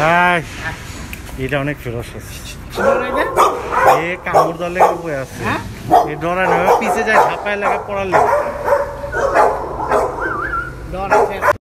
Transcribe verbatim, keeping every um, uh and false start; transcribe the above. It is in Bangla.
এটা অনেক ফেরস এ কামড় দলে বয়ে আছে এই ডরা নেবে পিছে যায় ঝাপায় লাগা পড়ার লেগে